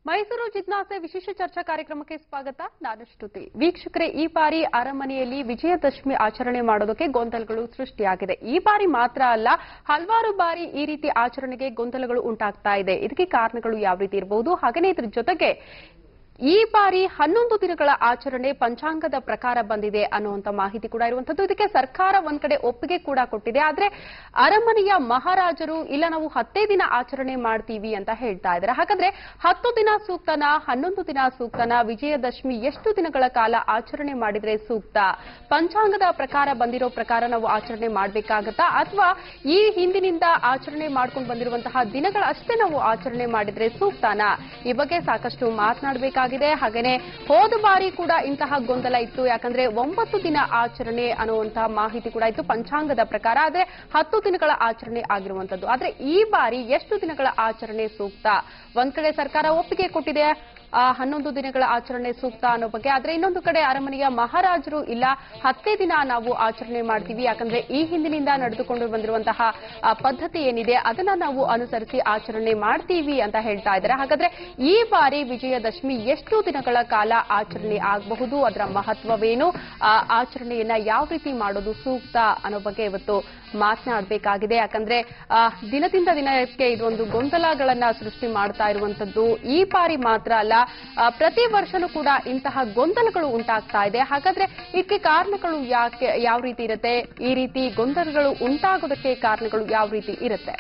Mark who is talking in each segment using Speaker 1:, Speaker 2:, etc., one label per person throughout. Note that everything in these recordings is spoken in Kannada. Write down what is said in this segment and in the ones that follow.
Speaker 1: ಮೈಸೂರು ಜಿಜ್ಞಾಸೆ ವಿಶೇಷ ಚರ್ಚಾ ಕಾರ್ಯಕ್ರಮಕ್ಕೆ ಸ್ವಾಗತ. ನಾನು ಶ್ರುತಿ. ವೀಕ್ಷಕರೇ, ಈ ಬಾರಿ ಅರಮನೆಯಲ್ಲಿ ವಿಜಯದಶಮಿ ಆಚರಣೆ ಮಾಡೋದಕ್ಕೆ ಗೊಂದಲಗಳು ಸೃಷ್ಟಿಯಾಗಿದೆ. ಈ ಬಾರಿ ಮಾತ್ರ ಅಲ್ಲ, ಹಲವಾರು ಬಾರಿ ಈ ರೀತಿ ಆಚರಣೆಗೆ ಗೊಂದಲಗಳು ಉಂಟಾಗ್ತಾ ಇದೆ. ಇದಕ್ಕೆ ಕಾರಣಗಳು ಯಾವ ರೀತಿ ಇರಬಹುದು? ಹಾಗೆಯೇ ಇದರ ಜೊತೆಗೆ ಈ ಬಾರಿ 11 ದಿನಗಳ ಆಚರಣೆ ಪಂಚಾಂಗದ ಪ್ರಕಾರ ಬಂದಿದೆ ಅನ್ನುವಂತ ಮಾಹಿತಿ ಕೂಡ ಇರುವಂತದ್ದು. ಇದಕ್ಕೆ ಸರ್ಕಾರ ಒಂದ್ ಕಡೆ ಒಪ್ಪಿಗೆ ಕೂಡ ಕೊಟ್ಟಿದೆ. ಆದ್ರೆ ಅರಮನೆಯ ಮಹಾರಾಜರು ಇಲ್ಲ, ನಾವು 10 ದಿನ ಆಚರಣೆ ಮಾಡ್ತೀವಿ ಅಂತ ಹೇಳ್ತಾ ಇದ್ದಾರೆ. ಹಾಗಾದ್ರೆ 10 ದಿನ ಸೂಕ್ತನಾ, 11 ದಿನ ಸೂಕ್ತನಾ? ವಿಜಯದಶಮಿ ಎಷ್ಟು ದಿನಗಳ ಕಾಲ ಆಚರಣೆ ಮಾಡಿದ್ರೆ ಸೂಕ್ತ? ಪಂಚಾಂಗದ ಪ್ರಕಾರ ಬಂದಿರೋ ಪ್ರಕಾರ ನಾವು ಆಚರಣೆ ಮಾಡಬೇಕಾಗತ್ತಾ, ಅಥವಾ ಈ ಹಿಂದಿನಿಂದ ಆಚರಣೆ ಮಾಡ್ಕೊಂಡು ಬಂದಿರುವಂತಹ ದಿನಗಳಷ್ಟೇ ನಾವು ಆಚರಣೆ ಮಾಡಿದ್ರೆ ಸೂಕ್ತನಾ? ಈ ಬಗ್ಗೆ ಸಾಕಷ್ಟು ಮಾತನಾಡಬೇಕಾಗಿದೆ. ಹಾಗೇನೆ ಹೋದ ಬಾರಿ ಕೂಡ ಇಂತಹ ಗೊಂದಲ ಇತ್ತು. ಯಾಕಂದ್ರೆ 9 ದಿನ ಆಚರಣೆ ಅನ್ನುವಂತಹ ಮಾಹಿತಿ ಕೂಡ ಇತ್ತು ಪಂಚಾಂಗದ ಪ್ರಕಾರ. ಆದ್ರೆ 10 ದಿನಗಳ ಆಚರಣೆ ಆಗಿರುವಂತದ್ದು. ಆದ್ರೆ ಈ ಬಾರಿ ಎಷ್ಟು ದಿನಗಳ ಆಚರಣೆ ಸೂಕ್ತ? ಒಂದ್ ಕಡೆ ಸರ್ಕಾರ ಒಪ್ಪಿಗೆ ಕೊಟ್ಟಿದೆ 11 ದಿನಗಳ ಆಚರಣೆ ಸೂಕ್ತ ಅನ್ನೋ ಬಗ್ಗೆ. ಆದ್ರೆ ಇನ್ನೊಂದು ಕಡೆ ಅರಮನೆಯ ಮಹಾರಾಜರು ಇಲ್ಲ, 10 ದಿನ ನಾವು ಆಚರಣೆ ಮಾಡ್ತೀವಿ, ಯಾಕಂದ್ರೆ ಈ ಹಿಂದಿನಿಂದ ನಡೆದುಕೊಂಡು ಬಂದಿರುವಂತಹ ಪದ್ಧತಿ ಏನಿದೆ ಅದನ್ನ ನಾವು ಅನುಸರಿಸಿ ಆಚರಣೆ ಮಾಡ್ತೀವಿ ಅಂತ ಹೇಳ್ತಾ ಇದ್ದಾರೆ. ಹಾಗಾದ್ರೆ ಈ ಬಾರಿ ವಿಜಯದಶಮಿ ಎಷ್ಟು ದಿನಗಳ ಕಾಲ ಆಚರಣೆ ಆಗಬಹುದು, ಅದರ ಮಹತ್ವವೇನು, ಆಚರಣೆಯನ್ನ ಯಾವ ರೀತಿ ಮಾಡೋದು ಸೂಕ್ತ ಅನ್ನೋ ಬಗ್ಗೆ ಇವತ್ತು ಮಾತನಾಡಬೇಕಾಗಿದೆ. ಯಾಕಂದ್ರೆ ದಿನದಿಂದ ದಿನಕ್ಕೆ ಇದೊಂದು ಗೊಂದಲಗಳನ್ನ ಸೃಷ್ಟಿ ಮಾಡ್ತಾ ಇರುವಂತದ್ದು ಈ ಬಾರಿ ಮಾತ್ರ ಅಲ್ಲ, ಪ್ರತಿ ವರ್ಷನೂ ಕೂಡ ಇಂತಹ ಗೊಂದಲಗಳು ಉಂಟಾಗ್ತಾ ಇದೆ. ಹಾಗಾದ್ರೆ ಇದಕ್ಕೆ ಕಾರಣಗಳು ಯಾವ ರೀತಿ ಇರುತ್ತೆ? ಈ ರೀತಿ ಗೊಂದಲಗಳು ಉಂಟಾಗೋದಕ್ಕೆ ಕಾರಣಗಳು ಯಾವ ರೀತಿ ಇರುತ್ತೆ?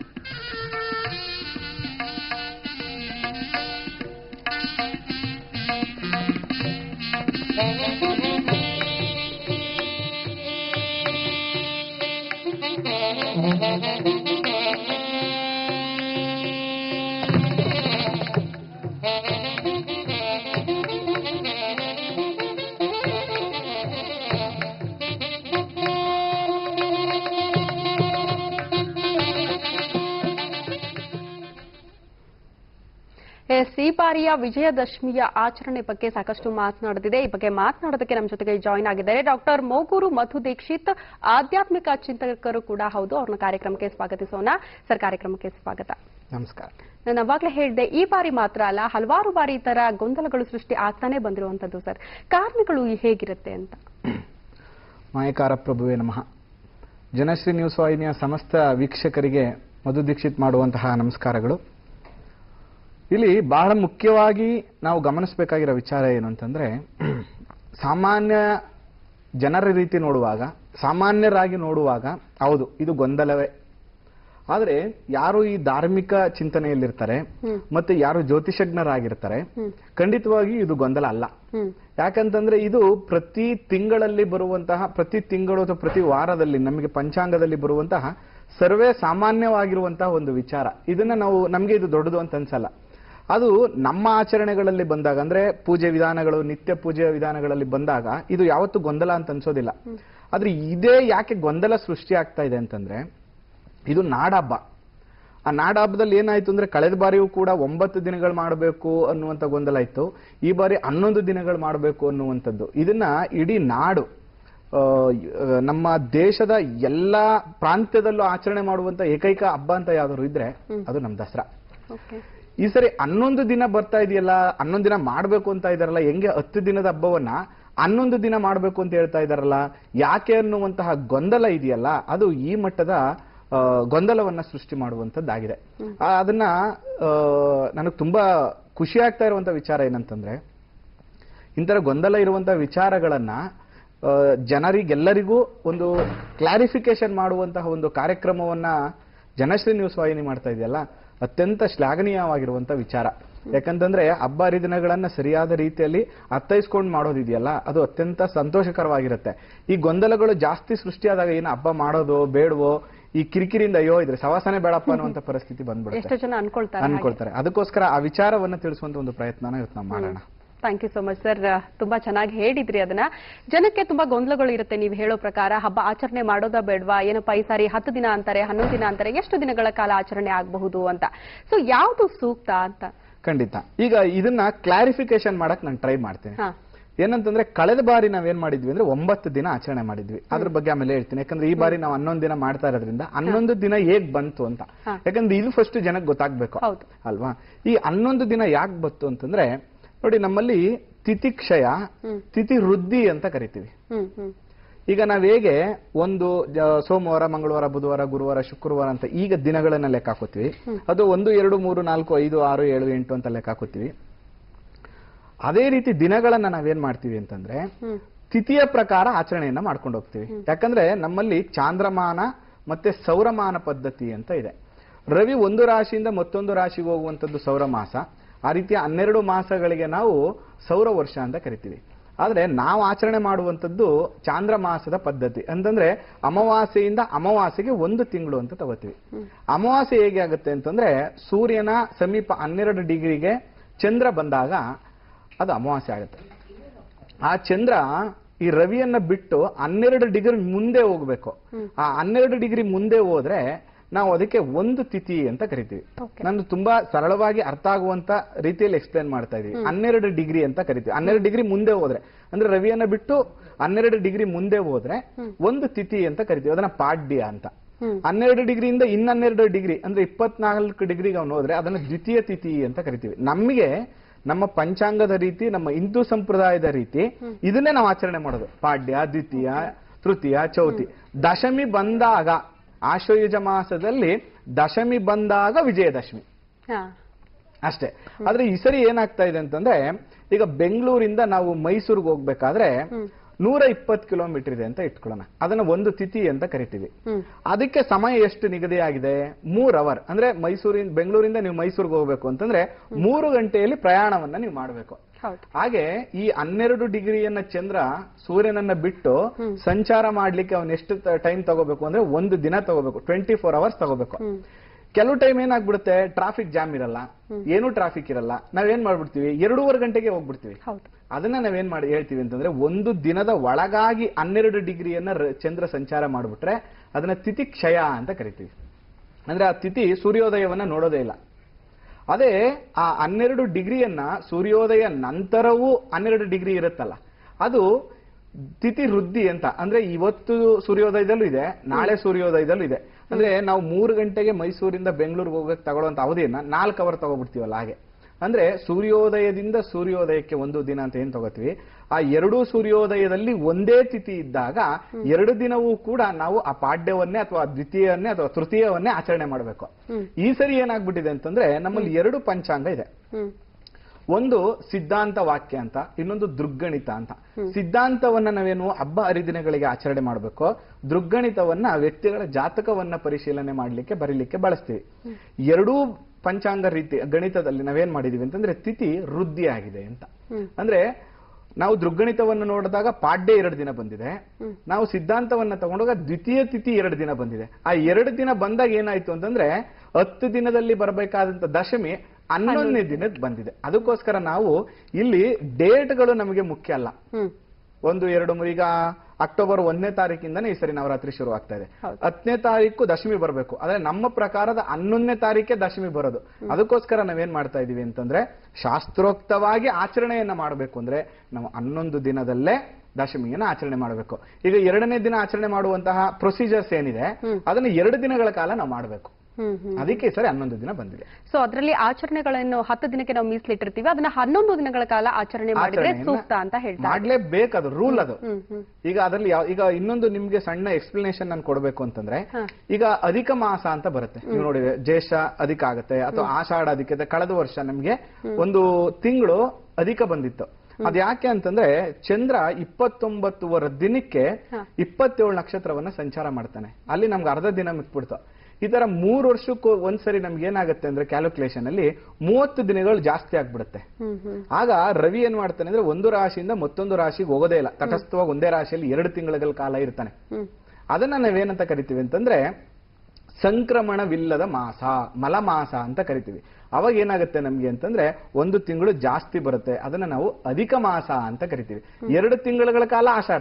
Speaker 1: ಈ ಬಾರಿಯ ವಿಜಯದಶಮಿಯ ಆಚರಣೆ ಬಗ್ಗೆ ಸಾಕಷ್ಟು ಮಾತನಾಡುತ್ತಿದೆ. ಈ ಬಗ್ಗೆ ಮಾತನಾಡೋದಕ್ಕೆ ನಮ್ಮ ಜೊತೆಗೆ ಜಾಯಿನ್ ಆಗಿದ್ದಾರೆ ಡಾಕ್ಟರ್ ಮೋಗೂರು ಮಧು ದೀಕ್ಷಿತ್, ಆಧ್ಯಾತ್ಮಿಕ ಚಿಂತಕರು ಕೂಡ ಹೌದು. ಅವ್ರನ್ನ ಕಾರ್ಯಕ್ರಮಕ್ಕೆ ಸ್ವಾಗತಿಸೋಣ. ಸರ್, ಕಾರ್ಯಕ್ರಮಕ್ಕೆ ಸ್ವಾಗತ.
Speaker 2: ನಮಸ್ಕಾರ.
Speaker 1: ನಾನು ಅವಾಗಲೇ ಹೇಳಿದೆ, ಈ ಬಾರಿ ಮಾತ್ರ ಅಲ್ಲ, ಹಲವಾರು ಬಾರಿ ಈ ತರ ಗೊಂದಲಗಳು ಸೃಷ್ಟಿ ಆಗ್ತಾನೆ ಬಂದಿರುವಂತದ್ದು. ಸರ್, ಕಾರಣಗಳು ಹೇಗಿರುತ್ತೆ ಅಂತ?
Speaker 2: ಮಾಯಕಾರ ಪ್ರಭುವೇ ನಮಃ. ಜನಶ್ರೀ ನ್ಯೂಸ್ ವಾಹಿನಿಯ ಸಮಸ್ತ ವೀಕ್ಷಕರಿಗೆ ಮಧು ದೀಕ್ಷಿತ್ ಮಾಡುವಂತಹ ನಮಸ್ಕಾರಗಳು. ಇಲ್ಲಿ ಬಹಳ ಮುಖ್ಯವಾಗಿ ನಾವು ಗಮನಿಸಬೇಕಾಗಿರೋ ವಿಚಾರ ಏನು ಅಂತಂದ್ರೆ, ಸಾಮಾನ್ಯ ಜನರ ರೀತಿ ನೋಡುವಾಗ, ಸಾಮಾನ್ಯರಾಗಿ ನೋಡುವಾಗ ಹೌದು ಇದು ಗೊಂದಲವೇ. ಆದ್ರೆ ಯಾರು ಈ ಧಾರ್ಮಿಕ ಚಿಂತನೆಯಲ್ಲಿರ್ತಾರೆ ಮತ್ತೆ ಯಾರು ಜ್ಯೋತಿಷಜ್ಞರಾಗಿರ್ತಾರೆ, ಖಂಡಿತವಾಗಿ ಇದು ಗೊಂದಲ ಅಲ್ಲ. ಯಾಕಂತಂದ್ರೆ ಇದು ಪ್ರತಿ ತಿಂಗಳಲ್ಲಿ ಬರುವಂತಹ, ಪ್ರತಿ ತಿಂಗಳು ಅಥವಾ ಪ್ರತಿ ವಾರದಲ್ಲಿ ನಮಗೆ ಪಂಚಾಂಗದಲ್ಲಿ ಬರುವಂತಹ ಸರ್ವೇ ಸಾಮಾನ್ಯವಾಗಿರುವಂತಹ ಒಂದು ವಿಚಾರ. ಇದನ್ನ ನಮಗೆ ಇದು ದೊಡ್ಡದು ಅಂತ ಅನ್ಸಲ್ಲ. ಅದು ನಮ್ಮ ಆಚರಣೆಗಳಲ್ಲಿ ಬಂದಾಗ, ಅಂದ್ರೆ ಪೂಜೆ ವಿಧಾನಗಳು, ನಿತ್ಯ ಪೂಜೆಯ ವಿಧಾನಗಳಲ್ಲಿ ಬಂದಾಗ ಇದು ಯಾವತ್ತೂ ಗೊಂದಲ ಅಂತ ಅನ್ಸೋದಿಲ್ಲ. ಆದ್ರೆ ಇದೇ ಯಾಕೆ ಗೊಂದಲ ಸೃಷ್ಟಿ ಆಗ್ತಾ ಇದೆ ಅಂತಂದ್ರೆ, ಇದು ನಾಡಹಬ್ಬ. ಆ ನಾಡಹಬ್ಬದಲ್ಲಿ ಏನಾಯ್ತು ಅಂದ್ರೆ, ಕಳೆದ ಬಾರಿಯೂ ಕೂಡ 9 ದಿನಗಳು ಮಾಡಬೇಕು ಅನ್ನುವಂಥ ಗೊಂದಲ ಇತ್ತು. ಈ ಬಾರಿ 11 ದಿನಗಳು ಮಾಡಬೇಕು ಅನ್ನುವಂಥದ್ದು. ಇದನ್ನ ಇಡೀ ನಾಡು, ನಮ್ಮ ದೇಶದ ಎಲ್ಲಾ ಪ್ರಾಂತ್ಯದಲ್ಲೂ ಆಚರಣೆ ಮಾಡುವಂತ ಏಕೈಕ ಹಬ್ಬ ಅಂತ ಯಾವ್ದಾದ್ರು ಇದ್ರೆ ಅದು ನಮ್ಮ ದಸರಾ. ಈ ಸರಿ 11 ದಿನ ಬರ್ತಾ ಇದೆಯಲ್ಲ, 11 ದಿನ ಮಾಡಬೇಕು ಅಂತ ಇದಾರಲ್ಲ, ಹೆಂಗೆ 10 ದಿನದ ಹಬ್ಬವನ್ನ 11 ದಿನ ಮಾಡಬೇಕು ಅಂತ ಹೇಳ್ತಾ ಇದಾರಲ್ಲ, ಯಾಕೆ ಅನ್ನುವಂತಹ ಗೊಂದಲ ಇದೆಯಲ್ಲ, ಅದು ಈ ಮಟ್ಟದ ಗೊಂದಲವನ್ನ ಸೃಷ್ಟಿ ಮಾಡುವಂತದ್ದಾಗಿದೆ. ಅದನ್ನ ನನಗೆ ತುಂಬಾ ಖುಷಿ ಆಗ್ತಾ ಇರುವಂತ ವಿಚಾರ ಏನಂತಂದ್ರೆ, ಇಂತರ ಗೊಂದಲ ಇರುವಂತಹ ವಿಚಾರಗಳನ್ನ ಜನರಿಗೆಲ್ಲರಿಗೂ ಒಂದು ಕ್ಲಾರಿಫಿಕೇಶನ್ ಮಾಡುವಂತಹ ಒಂದು ಕಾರ್ಯಕ್ರಮವನ್ನ ಜನಶ್ರೀ ನ್ಯೂಸ್ ವಾಹಿನಿ ಮಾಡ್ತಾ ಇದೆಯಲ್ಲ, ಅತ್ಯಂತ ಶ್ಲಾಘನೀಯವಾಗಿರುವಂತ ವಿಚಾರ. ಯಾಕಂತಂದ್ರೆ ಹಬ್ಬ ಹರಿದಿನಗಳನ್ನ ಸರಿಯಾದ ರೀತಿಯಲ್ಲಿ ಅರ್ಥೈಸ್ಕೊಂಡು ಮಾಡೋದಿದೆಯಲ್ಲ, ಅದು ಅತ್ಯಂತ ಸಂತೋಷಕರವಾಗಿರುತ್ತೆ. ಈ ಗೊಂದಲಗಳು ಜಾಸ್ತಿ ಸೃಷ್ಟಿಯಾದಾಗ ಏನು ಹಬ್ಬ ಮಾಡೋದು ಬೇಡವೋ, ಈ ಕಿರಿಕಿರಿಯಿಂದ ಅಯ್ಯೋ ಇದ್ರೆ ಸವಾಸನೆ ಬೇಡಪ್ಪ ಅನ್ನುವಂತ ಪರಿಸ್ಥಿತಿ ಬಂದ್ಬಿಡುತ್ತೆ, ಅನ್ಕೊಳ್ತಾರೆ. ಅದಕ್ಕೋಸ್ಕರ ಆ ವಿಚಾರವನ್ನ ತಿಳಿಸುವಂತ ಒಂದು ಪ್ರಯತ್ನನ ಇವತ್ತು ನಾವು ಮಾಡೋಣ.
Speaker 1: Thank you so much sir. ತುಂಬಾ ಚೆನ್ನಾಗಿ ಹೇಳಿದ್ರಿ. ಅದನ್ನ ಜನಕ್ಕೆ ತುಂಬಾ ಗೊಂದಲಗಳು ಇರುತ್ತೆ. ನೀವು ಹೇಳೋ ಪ್ರಕಾರ ಹಬ್ಬ ಆಚರಣೆ ಮಾಡೋದಾ ಬೇಡವಾ, ಏನಪ್ಪಾ ಈ ಸಾರಿ 10 ದಿನ ಅಂತಾರೆ, 11 ದಿನ ಅಂತಾರೆ, ಎಷ್ಟು ದಿನಗಳ ಕಾಲ ಆಚರಣೆ ಆಗಬಹುದು ಅಂತ. ಸೊ ಯಾವುದು ಸೂಕ್ತ ಅಂತ?
Speaker 2: ಖಂಡಿತ. ಈಗ ಇದನ್ನ ಕ್ಲಾರಿಫಿಕೇಶನ್ ಮಾಡಕ್ ನಾನು ಟ್ರೈ ಮಾಡ್ತೇನೆ. ಏನಂತಂದ್ರೆ ಕಳೆದ ಬಾರಿ ನಾವೇನ್ ಮಾಡಿದ್ವಿ ಅಂದ್ರೆ 9 ದಿನ ಆಚರಣೆ ಮಾಡಿದ್ವಿ. ಅದ್ರ ಬಗ್ಗೆ ಆಮೇಲೆ ಹೇಳ್ತೀನಿ. ಯಾಕಂದ್ರೆ ಈ ಬಾರಿ ನಾವು 11 ದಿನ ಮಾಡ್ತಾ ಇರೋದ್ರಿಂದ 11 ದಿನ ಹೇಗ್ ಬಂತು ಅಂತ, ಯಾಕಂದ್ರೆ ಇದು ಫಸ್ಟ್ ಜನಕ್ಕೆ ಗೊತ್ತಾಗ್ಬೇಕು ಅಲ್ವಾ. ಈ 11 ದಿನ ಯಾಕೆ ಬಂತು ಅಂತಂದ್ರೆ ನೋಡಿ, ನಮ್ಮಲ್ಲಿ ತಿಥಿ ಕ್ಷಯ, ತಿಥಿ ವೃದ್ಧಿ ಅಂತ ಕರಿತೀವಿ. ಈಗ ನಾವ್ ಹೇಗೆ ಒಂದು ಸೋಮವಾರ, ಮಂಗಳವಾರ, ಬುಧವಾರ, ಗುರುವಾರ, ಶುಕ್ರವಾರ ಅಂತ ಈಗ ದಿನಗಳನ್ನ ಲೆಕ್ಕ ಹಾಕೋತೀವಿ. ಅದು 1, 2, 3, 4, 5, 6, 7, 8 ಅಂತ ಲೆಕ್ಕ ಹಾಕೋತೀವಿ. ಅದೇ ರೀತಿ ದಿನಗಳನ್ನ ನಾವೇನ್ ಮಾಡ್ತೀವಿ ಅಂತಂದ್ರೆ ತಿಥಿಯ ಪ್ರಕಾರ ಆಚರಣೆಯನ್ನ ಮಾಡ್ಕೊಂಡು ಹೋಗ್ತೀವಿ. ಯಾಕಂದ್ರೆ ನಮ್ಮಲ್ಲಿ ಚಾಂದ್ರಮಾನ ಮತ್ತೆ ಸೌರಮಾನ ಪದ್ಧತಿ ಅಂತ ಇದೆ. ರವಿ ಒಂದು ರಾಶಿಯಿಂದ ಮತ್ತೊಂದು ರಾಶಿಗೆ ಹೋಗುವಂತದ್ದು ಸೌರಮಾಸ. ಆ ರೀತಿಯ 12 ಮಾಸಗಳಿಗೆ ನಾವು ಸೌರ ವರ್ಷ ಅಂತ ಕರಿತೀವಿ. ಆದ್ರೆ ನಾವು ಆಚರಣೆ ಮಾಡುವಂತದ್ದು ಚಾಂದ್ರಮಾಸದ ಪದ್ಧತಿ. ಅಂತಂದ್ರೆ ಅಮಾವಾಸ್ಯೆಯಿಂದ ಅಮಾವಾಸ್ಯೆಗೆ 1 ತಿಂಗಳು ಅಂತ ತಗೋತೀವಿ. ಅಮಾವಾಸ್ಯೆ ಹೇಗೆ ಆಗುತ್ತೆ ಅಂತಂದ್ರೆ ಸೂರ್ಯನ ಸಮೀಪ 12 ಡಿಗ್ರಿಗೆ ಚಂದ್ರ ಬಂದಾಗ ಅದು ಅಮಾವಾಸ್ಯೆ ಆಗುತ್ತೆ. ಆ ಚಂದ್ರ ಈ ರವಿಯನ್ನ ಬಿಟ್ಟು 12 ಡಿಗ್ರಿ ಮುಂದೆ ಹೋಗ್ಬೇಕು. ಆ 12 ಡಿಗ್ರಿ ಮುಂದೆ ಹೋದ್ರೆ ನಾವು ಅದಕ್ಕೆ 1 ತಿಥಿ ಅಂತ ಕರಿತೀವಿ. ನಾನು ತುಂಬಾ ಸರಳವಾಗಿ ಅರ್ಥ ಆಗುವಂತ ರೀತಿಯಲ್ಲಿ ಎಕ್ಸ್ಪ್ಲೇನ್ ಮಾಡ್ತಾ ಇದೀವಿ. 12 ಡಿಗ್ರಿ ಅಂತ ಕರಿತೀವಿ. 12 ಡಿಗ್ರಿ ಮುಂದೆ ಹೋದ್ರೆ ಅಂದ್ರೆ ರವಿಯನ್ನ ಬಿಟ್ಟು 12 ಡಿಗ್ರಿ ಮುಂದೆ ಹೋದ್ರೆ 1 ತಿಥಿ ಅಂತ ಕರಿತೀವಿ. ಅದನ್ನ ಪಾಡ್ಯ ಅಂತ. 12 ಡಿಗ್ರಿಯಿಂದ 12 ಡಿಗ್ರಿ ಅಂದ್ರೆ 24 ಡಿಗ್ರಿಗೆ ಅವನು ಹೋದ್ರೆ ಅದನ್ನ ದ್ವಿತೀಯ ತಿಥಿ ಅಂತ ಕರಿತೀವಿ. ನಮಗೆ ನಮ್ಮ ಪಂಚಾಂಗದ ರೀತಿ, ನಮ್ಮ ಹಿಂದೂ ಸಂಪ್ರದಾಯದ ರೀತಿ ಇದನ್ನೇ ನಾವು ಆಚರಣೆ ಮಾಡೋದು. ಪಾಡ್ಯ, ದ್ವಿತೀಯ, ತೃತೀಯ, ಚೌತಿ. ದಶಮಿ ಬಂದಾಗ, ಆಶ್ವಯುಜ ಮಾಸದಲ್ಲಿ ದಶಮಿ ಬಂದಾಗ ವಿಜಯದಶಮಿ ಅಷ್ಟೇ. ಆದ್ರೆ ಈ ಸರಿ ಏನಾಗ್ತಾ ಇದೆ ಅಂತಂದ್ರೆ, ಈಗ ಬೆಂಗಳೂರಿಂದ ನಾವು ಮೈಸೂರಿಗೆ ಹೋಗ್ಬೇಕಾದ್ರೆ 120 ಕಿಲೋಮೀಟರ್ ಇದೆ ಅಂತ ಇಟ್ಕೊಳ್ಳೋಣ. ಅದನ್ನ 1 ತಿಥಿ ಅಂತ ಕರಿತೀವಿ. ಅದಕ್ಕೆ ಸಮಯ ಎಷ್ಟು ನಿಗದಿ ಆಗಿದೆ? 3 ಅವರ್. ಅಂದ್ರೆ ಬೆಂಗಳೂರಿಂದ ನೀವು ಮೈಸೂರಿಗೆ ಹೋಗ್ಬೇಕು ಅಂತಂದ್ರೆ 3 ಗಂಟೆಯಲ್ಲಿ ಪ್ರಯಾಣವನ್ನ ನೀವು ಮಾಡಬೇಕು. ಹಾಗೆ ಈ 12 ಡಿಗ್ರಿಯನ್ನ ಚಂದ್ರ ಸೂರ್ಯನನ್ನ ಬಿಟ್ಟು ಸಂಚಾರ ಮಾಡ್ಲಿಕ್ಕೆ ಅವನ್ ಎಷ್ಟು ಟೈಮ್ ತಗೋಬೇಕು ಅಂದ್ರೆ 1 ದಿನ ತಗೋಬೇಕು. 24 ಅವರ್ಸ್ ತಗೋಬೇಕು. ಕೆಲವು ಟೈಮ್ ಏನಾಗ್ಬಿಡುತ್ತೆ, ಟ್ರಾಫಿಕ್ ಜಾಮ್ ಇರಲ್ಲ, ಏನೂ ಟ್ರಾಫಿಕ್ ಇರಲ್ಲ. ನಾವೇನ್ ಮಾಡ್ಬಿಡ್ತೀವಿ, 2.5 ಗಂಟೆಗೆ ಹೋಗ್ಬಿಡ್ತೀವಿ. ಅದನ್ನ ನಾವೇನ್ ಮಾಡಿ ಹೇಳ್ತೀವಿ ಅಂತಂದ್ರೆ 1 ದಿನದ ಒಳಗಾಗಿ 12 ಡಿಗ್ರಿಯನ್ನ ಚಂದ್ರ ಸಂಚಾರ ಮಾಡ್ಬಿಟ್ರೆ ಅದನ್ನ ತಿಥಿ ಕ್ಷಯ ಅಂತ ಕರಿತೀವಿ. ಅಂದ್ರೆ ಆ ತಿಥಿ ಸೂರ್ಯೋದಯವನ್ನ ನೋಡೋದೇ ಇಲ್ಲ. ಅದೇ ಆ 12 ಡಿಗ್ರಿಯನ್ನ ಸೂರ್ಯೋದಯ ನಂತರವೂ 12 ಡಿಗ್ರಿ ಇರುತ್ತಲ್ಲ, ಅದು ತಿಥಿ ವೃದ್ಧಿ ಅಂತ. ಅಂದ್ರೆ ಇವತ್ತು ಸೂರ್ಯೋದಯದಲ್ಲೂ ಇದೆ, ನಾಳೆ ಸೂರ್ಯೋದಯದಲ್ಲೂ ಇದೆ. ಅಂದ್ರೆ ನಾವು 3 ಗಂಟೆಗೆ ಮೈಸೂರಿಂದ ಬೆಂಗಳೂರಿಗೆ ಹೋಗಕ್ಕೆ ತಗೊಳ್ಳುವಂತ ಅವಧಿಯನ್ನ 4 ಅವರ್ ತಗೋಬಿಡ್ತೀವಲ್ಲ. ಹಾಗೆ ಅಂದ್ರೆ ಸೂರ್ಯೋದಯದಿಂದ ಸೂರ್ಯೋದಯಕ್ಕೆ 1 ದಿನ ಅಂತ ಏನ್ ತಗೋತೀವಿ, ಆ 2 ಸೂರ್ಯೋದಯದಲ್ಲಿ ಒಂದೇ ತಿಥಿ ಇದ್ದಾಗ 2 ದಿನವೂ ಕೂಡ ನಾವು ಆ ಪಾಡ್ಯವನ್ನೇ ಅಥವಾ ದ್ವಿತೀಯವನ್ನೇ ಅಥವಾ ತೃತೀಯವನ್ನೇ ಆಚರಣೆ ಮಾಡಬೇಕು. ಈ ಸರಿ ಏನಾಗ್ಬಿಟ್ಟಿದೆ ಅಂತಂದ್ರೆ ನಮ್ಮಲ್ಲಿ 2 ಪಂಚಾಂಗ ಇದೆ. ಒಂದು ಸಿದ್ಧಾಂತ ವಾಕ್ಯ ಅಂತ, ಇನ್ನೊಂದು ದೃಗ್ಗಣಿತ ಅಂತ. ಸಿದ್ಧಾಂತವನ್ನ ನಾವೇನು ಹಬ್ಬ ಹರಿದಿನಗಳಿಗೆ ಆಚರಣೆ ಮಾಡಬೇಕು, ದೃಗ್ಗಣಿತವನ್ನ ವ್ಯಕ್ತಿಗಳ ಜಾತಕವನ್ನ ಪರಿಶೀಲನೆ ಮಾಡ್ಲಿಕ್ಕೆ ಬರೀಲಿಕ್ಕೆ ಬಳಸ್ತೀವಿ. 2 ಪಂಚಾಂಗ ರೀತಿ ಗಣಿತದಲ್ಲಿ ನಾವೇನ್ ಮಾಡಿದೀವಿ ಅಂತಂದ್ರೆ ತಿಥಿ ವೃದ್ಧಿ ಆಗಿದೆ ಅಂತ. ಅಂದ್ರೆ ನಾವು ದೃಗ್ಗಣಿತವನ್ನು ನೋಡಿದಾಗ ಪಾಡ್ಯ 2 ದಿನ ಬಂದಿದೆ, ನಾವು ಸಿದ್ಧಾಂತವನ್ನ ತಗೊಂಡಾಗ ದ್ವಿತೀಯ ತಿಥಿ 2 ದಿನ ಬಂದಿದೆ. ಆ 2 ದಿನ ಬಂದಾಗ ಏನಾಯ್ತು ಅಂತಂದ್ರೆ 10 ದಿನದಲ್ಲಿ ಬರಬೇಕಾದಂತ ದಶಮಿ 11ನೇ ದಿನಕ್ಕೆ ಬಂದಿದೆ. ಅದಕ್ಕೋಸ್ಕರ ನಾವು ಇಲ್ಲಿ ಡೇಟ್ಗಳು ನಮಗೆ ಮುಖ್ಯ ಅಲ್ಲ. 1, 2, 3 ಈಗ ಅಕ್ಟೋಬರ್ 1ನೇ ತಾರೀಕಿಂದನೇ ಈ ಸರಿ ನವರಾತ್ರಿ ಶುರು ಆಗ್ತಾ ಇದೆ. 10ನೇ ತಾರೀಕು ದಶಮಿ ಬರಬೇಕು. ಆದ್ರೆ ನಮ್ಮ ಪ್ರಕಾರದ 11ನೇ ತಾರೀಕೆ ದಶಮಿ ಬರೋದು. ಅದಕ್ಕೋಸ್ಕರ ನಾವೇನ್ ಮಾಡ್ತಾ ಇದೀವಿ ಅಂತಂದ್ರೆ ಶಾಸ್ತ್ರೋಕ್ತವಾಗಿ ಆಚರಣೆಯನ್ನ ಮಾಡಬೇಕು ಅಂದ್ರೆ ನಾವು 11 ದಿನದಲ್ಲೇ ದಶಮಿಯನ್ನ ಆಚರಣೆ ಮಾಡಬೇಕು. ಈಗ 2ನೇ ದಿನ ಆಚರಣೆ ಮಾಡುವಂತಹ ಪ್ರೊಸೀಜರ್ಸ್ ಏನಿದೆ ಅದನ್ನ 2 ದಿನಗಳ ಕಾಲ ನಾವು ಮಾಡಬೇಕು. ಅದಕ್ಕೆ ಸರಿ 11 ದಿನ ಬಂದಿದೆ.
Speaker 1: ಸೊ ಅದರಲ್ಲಿ ಆಚರಣೆಗಳನ್ನು 10 ದಿನಕ್ಕೆ ನಾವು ಮೀಸಲಿಟ್ಟಿರ್ತೀವಿ, ಅದನ್ನ 11 ದಿನಗಳ ಕಾಲ ಆಚರಣೆ ಮಾಡಿದ್ರೆ ಸೂಕ್ತ ಅಂತ ಹೇಳ್ತಾರೆ.
Speaker 2: ಮಾಡ್ಲೇಬೇಕು, ಅದು ರೂಲ್ ಅದು. ಈಗ ಅದರಲ್ಲಿ ಈಗ ಇನ್ನೊಂದು ನಿಮ್ಗೆ ಸಣ್ಣ ಎಕ್ಸ್ಪ್ಲನೇಷನ್ ನಾನು ಕೊಡಬೇಕು ಅಂತಂದ್ರೆ, ಈಗ ಅಧಿಕ ಮಾಸ ಅಂತ ಬರುತ್ತೆ. ನೀವು ನೋಡಿ, ಜ್ಯೇಷ್ಠ ಅಧಿಕ ಆಗುತ್ತೆ ಅಥವಾ ಆಷಾಢ ಅಧಿಕ. ಕಳೆದ ವರ್ಷ ನಮ್ಗೆ 1 ತಿಂಗಳು ಅಧಿಕ ಬಂದಿತ್ತು. ಅದ್ಯಾಕೆ ಅಂತಂದ್ರೆ ಚಂದ್ರ 29 ದಿನಕ್ಕೆ 27 ನಕ್ಷತ್ರವನ್ನ ಸಂಚಾರ ಮಾಡ್ತಾನೆ. ಅಲ್ಲಿ ನಮ್ಗೆ ಅರ್ಧ ದಿನ ಮಿಕ್ಬಿಡ್ತು. ಈ ತರ 3 ವರ್ಷಕ್ಕೂ ಒಂದ್ಸರಿ ನಮ್ಗೆ ಏನಾಗುತ್ತೆ ಅಂದ್ರೆ ಕ್ಯಾಲ್ಕುಲೇಷನ್ ಅಲ್ಲಿ 30 ದಿನಗಳು ಜಾಸ್ತಿ ಆಗ್ಬಿಡುತ್ತೆ. ಆಗ ರವಿ ಏನ್ ಮಾಡ್ತಾನೆ ಅಂದ್ರೆ 1 ರಾಶಿಯಿಂದ ಮತ್ತೊಂದು ರಾಶಿಗೆ ಹೋಗೋದೇ ಇಲ್ಲ, ತಟಸ್ಥವಾಗಿ ಒಂದೇ ರಾಶಿಯಲ್ಲಿ 2 ತಿಂಗಳ ಕಾಲ ಇರ್ತಾನೆ. ಅದನ್ನ ನಾವೇನಂತ ಕರಿತೀವಿ ಅಂತಂದ್ರೆ ಸಂಕ್ರಮಣವಿಲ್ಲದ ಮಾಸ, ಮಲಮಾಸ ಅಂತ ಕರಿತೀವಿ. ಅವಾಗ ಏನಾಗುತ್ತೆ ನಮ್ಗೆ ಅಂತಂದ್ರೆ 1 ತಿಂಗಳು ಜಾಸ್ತಿ ಬರುತ್ತೆ. ಅದನ್ನ ನಾವು ಅಧಿಕ ಮಾಸ ಅಂತ ಕರಿತೀವಿ. 2 ತಿಂಗಳ ಕಾಲ ಆಷಾಢ,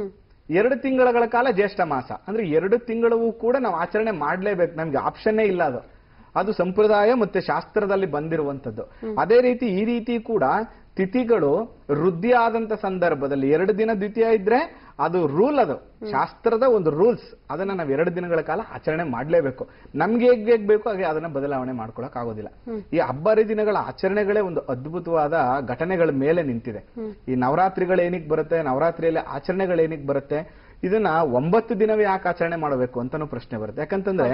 Speaker 2: 2 ತಿಂಗಳ ಕಾಲ ಜ್ಯೇಷ್ಠ ಮಾಸ. ಅಂದ್ರೆ 2 ತಿಂಗಳು ಕೂಡ ನಾವು ಆಚರಣೆ ಮಾಡ್ಲೇಬೇಕು, ನಮ್ಗೆ ಆಪ್ಷನ್ನೇ ಇಲ್ಲ. ಅದು ಸಂಪ್ರದಾಯ ಮತ್ತೆ ಶಾಸ್ತ್ರದಲ್ಲಿ ಬಂದಿರುವಂತದ್ದು. ಅದೇ ರೀತಿ ಈ ರೀತಿ ಕೂಡ ತಿಥಿಗಳು ವೃದ್ಧಿ ಆದಂತ ಸಂದರ್ಭದಲ್ಲಿ 2 ದಿನ ದ್ವಿತೀಯ ಇದ್ರೆ ಅದು ರೂಲ್, ಅದು ಶಾಸ್ತ್ರದ ಒಂದು ರೂಲ್ಸ್. ಅದನ್ನ ನಾವು 2 ದಿನಗಳ ಕಾಲ ಆಚರಣೆ ಮಾಡಲೇಬೇಕು. ನಮ್ಗೆ ಹೇಗ್ ಬೇಕು ಹಾಗೆ ಅದನ್ನ ಬದಲಾವಣೆ ಮಾಡ್ಕೊಳಕ್ ಆಗೋದಿಲ್ಲ. ಈ ಹಬ್ಬ ಹರಿದಿನಗಳ ಆಚರಣೆಗಳೇ ಒಂದು ಅದ್ಭುತವಾದ ಘಟನೆಗಳ ಮೇಲೆ ನಿಂತಿದೆ. ಈ ನವರಾತ್ರಿಗಳು ಏನಕ್ಕೆ ಬರುತ್ತೆ, ನವರಾತ್ರಿಯಲ್ಲಿ ಆಚರಣೆಗಳು ಏನಕ್ಕೆ ಬರುತ್ತೆ, ಇದನ್ನ 9 ದಿನವೇ ಯಾಕೆ ಆಚರಣೆ ಮಾಡಬೇಕು ಅಂತಾನು ಪ್ರಶ್ನೆ ಬರುತ್ತೆ. ಯಾಕಂತಂದ್ರೆ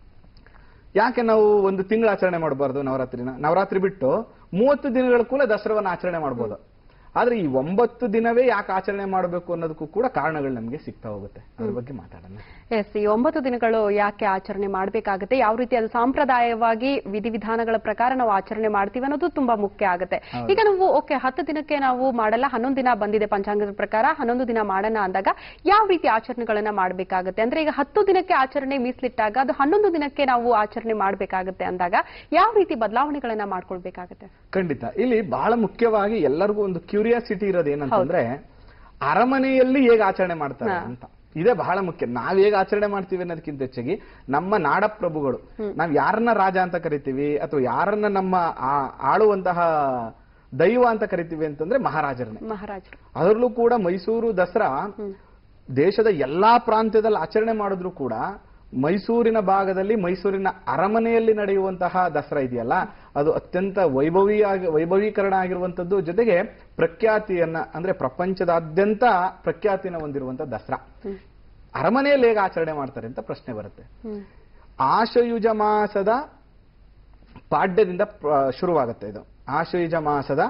Speaker 2: ಯಾಕೆ ನಾವು ಒಂದು ತಿಂಗಳು ಆಚರಣೆ ಮಾಡಬಾರ್ದು ನವರಾತ್ರಿನ? ನವರಾತ್ರಿ ಬಿಟ್ಟು 30 ದಿನಗಳ ಕೂಡ ದಸರಾವನ್ನ ಆಚರಣೆ ಮಾಡಬಹುದು. ಆದ್ರೆ ಈ 9 ದಿನವೇ ಯಾಕೆ ಆಚರಣೆ ಮಾಡಬೇಕು ಅನ್ನೋದಕ್ಕೂ ಕೂಡ ಕಾರಣಗಳು ನಮಗೆ ಸಿಗ್ತಾ ಹೋಗುತ್ತೆ. ಅದ್ರ ಬಗ್ಗೆ ಮಾತಾಡೋಣ.
Speaker 1: ಎಸ್, ಈ 9 ದಿನಗಳು ಯಾಕೆ ಆಚರಣೆ ಮಾಡಬೇಕಾಗುತ್ತೆ, ಯಾವ ರೀತಿ ಅದು ಸಾಂಪ್ರದಾಯವಾಗಿ ವಿಧಿವಿಧಾನಗಳ ಪ್ರಕಾರ ನಾವು ಆಚರಣೆ ಮಾಡ್ತೀವಿ ಅನ್ನೋದು ತುಂಬಾ ಮುಖ್ಯ ಆಗುತ್ತೆ. ಈಗ ನಾವು 10 ದಿನಕ್ಕೆ ನಾವು ಮಾಡಲ್ಲ, 11 ದಿನ ಬಂದಿದೆ ಪಂಚಾಂಗದ ಪ್ರಕಾರ, 11 ದಿನ ಮಾಡೋಣ ಅಂದಾಗ ಯಾವ ರೀತಿ ಆಚರಣೆಗಳನ್ನ ಮಾಡಬೇಕಾಗುತ್ತೆ? ಅಂದ್ರೆ ಈಗ 10 ದಿನಕ್ಕೆ ಆಚರಣೆ ಮೀಸಲಿಟ್ಟಾಗ ಅದು 11 ದಿನಕ್ಕೆ ನಾವು ಆಚರಣೆ ಮಾಡಬೇಕಾಗುತ್ತೆ ಅಂದಾಗ ಯಾವ ರೀತಿ ಬದಲಾವಣೆಗಳನ್ನ ಮಾಡ್ಕೊಳ್ಬೇಕಾಗುತ್ತೆ?
Speaker 2: ಖಂಡಿತ. ಇಲ್ಲಿ ಬಹಳ ಮುಖ್ಯವಾಗಿ ಎಲ್ಲರಿಗೂ ಒಂದು ಕ್ಯೂರಿಯಾಸಿಟಿ ಇರೋದು ಏನಂತಂದ್ರೆ, ಅರಮನೆಯಲ್ಲಿ ಹೇಗೆ ಆಚರಣೆ ಮಾಡ್ತಾರೆ ಅಂತ. ಇದೇ ಬಹಳ ಮುಖ್ಯ. ನಾವ್ ಹೇಗೆ ಆಚರಣೆ ಮಾಡ್ತೀವಿ ಅನ್ನೋದಕ್ಕಿಂತ ಹೆಚ್ಚಾಗಿ ನಮ್ಮ ನಾಡಪ್ರಭುಗಳು, ನಾವ್ ಯಾರನ್ನ ರಾಜ ಅಂತ ಕರಿತೀವಿ ಅಥವಾ ಯಾರನ್ನ ನಮ್ಮ ಆಳುವಂತಹ ದೈವ ಅಂತ ಕರಿತೀವಿ ಅಂತಂದ್ರೆ ಮಹಾರಾಜರು. ಅದರಲ್ಲೂ ಕೂಡ ಮೈಸೂರು ದಸರಾ ದೇಶದ ಎಲ್ಲಾ ಪ್ರಾಂತ್ಯದಲ್ಲಿ ಆಚರಣೆ ಮಾಡಿದ್ರು ಕೂಡ ಮೈಸೂರಿನ ಭಾಗದಲ್ಲಿ ಮೈಸೂರಿನ ಅರಮನೆಯಲ್ಲಿ ನಡೆಯುವಂತಹ ದಸರಾ ಇದೆಯಲ್ಲ, ಅದು ಅತ್ಯಂತ ವೈಭವೀಕರಣ ಆಗಿರುವಂತದ್ದು, ಜೊತೆಗೆ ಪ್ರಖ್ಯಾತಿಯನ್ನ ಅಂದ್ರೆ ಪ್ರಪಂಚದಾದ್ಯಂತ ಪ್ರಖ್ಯಾತಿನ ಹೊಂದಿರುವಂತಹ ದಸರಾ. ಅರಮನೆಯಲ್ಲಿ ಹೇಗೆ ಆಚರಣೆ ಮಾಡ್ತಾರೆ ಅಂತ ಪ್ರಶ್ನೆ ಬರುತ್ತೆ. ಆಶ್ವಯುಜ ಮಾಸದ ಪಾಡ್ಯದಿಂದ ಶುರುವಾಗುತ್ತೆ. ಇದು ಆಶ್ವಯುಜ ಮಾಸದ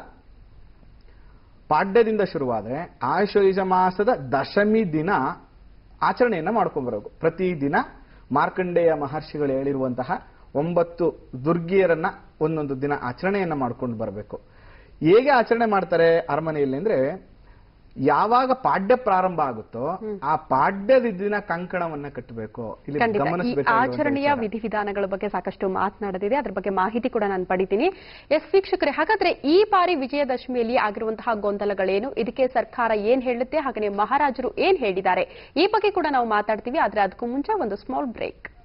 Speaker 2: ಪಾಡ್ಯದಿಂದ ಶುರುವಾದ್ರೆ ಆಶ್ವಯುಜ ಮಾಸದ ದಶಮಿ ದಿನ ಆಚರಣೆಯನ್ನ ಮಾಡ್ಕೊಂಡ್ಬರೋದು. ಪ್ರತಿದಿನ ಮಾರ್ಕಂಡೇಯ ಮಹರ್ಷಿಗಳು ಹೇಳಿರುವಂತಹ 9 ದುರ್ಗಿಯರನ್ನ ಒಂದೊಂದು ದಿನ ಆಚರಣೆಯನ್ನ ಮಾಡ್ಕೊಂಡು ಬರಬೇಕು. ಹೇಗೆ ಆಚರಣೆ ಮಾಡ್ತಾರೆ ಅರಮನೆಯಲ್ಲಿ ಅಂದ್ರೆ, ಯಾವಾಗ ಪಾಡ್ಯ ಪ್ರಾರಂಭ ಆಗುತ್ತೋ ಆ ಪಾಡ್ಯದ ದಿನ ಕಂಕಣವನ್ನ ಕಟ್ಟಬೇಕು. ಇಲ್ಲಿ
Speaker 1: ಆಚರಣೆಯ ವಿಧಿವಿಧಾನಗಳ ಬಗ್ಗೆ ಸಾಕಷ್ಟು ಮಾತನಾಡದಿದೆ, ಅದ್ರ ಬಗ್ಗೆ ಮಾಹಿತಿ ಕೂಡ ನಾನು ಪಡಿತೀನಿ. ಎಸ್ ವೀಕ್ಷಕರೇ, ಹಾಗಾದ್ರೆ ಈ ಬಾರಿ ವಿಜಯದಶಮಿಯಲ್ಲಿ ಆಗಿರುವಂತಹ ಗೊಂದಲಗಳೇನು, ಇದಕ್ಕೆ ಸರ್ಕಾರ ಏನ್ ಹೇಳುತ್ತೆ, ಹಾಗೆ ಮಹಾರಾಜರು ಏನ್ ಹೇಳಿದ್ದಾರೆ, ಈ ಬಗ್ಗೆ ಕೂಡ ನಾವು ಮಾತಾಡ್ತೀವಿ. ಆದ್ರೆ ಅದಕ್ಕೂ ಮುಂಚೆ ಒಂದು ಸ್ಮಾಲ್ ಬ್ರೇಕ್.